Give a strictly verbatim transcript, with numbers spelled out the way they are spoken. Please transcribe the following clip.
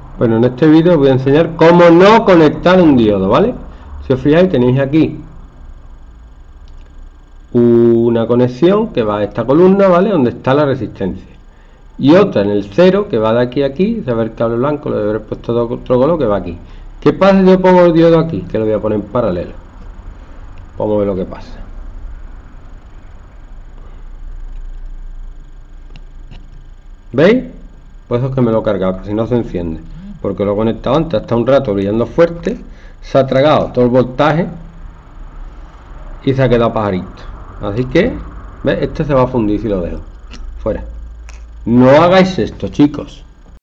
Bueno, en este vídeo os voy a enseñar cómo no conectar un diodo, ¿vale? Si os fijáis, tenéis aquí una conexión que va a esta columna, ¿vale? Donde está la resistencia. Y otra en el cero que va de aquí a aquí. Se ve el cable blanco, lo debe haber puesto de otro color, que va aquí. ¿Qué pasa si yo pongo el diodo aquí? Que lo voy a poner en paralelo. Vamos a ver lo que pasa. ¿Veis? Pues eso es que me lo he cargado, que si no se enciende. Porque lo he conectado antes, hasta un rato brillando fuerte. Se ha tragado todo el voltaje y se ha quedado pajarito. Así que, ¿ves? Este se va a fundir si lo dejo fuera. No hagáis esto, chicos.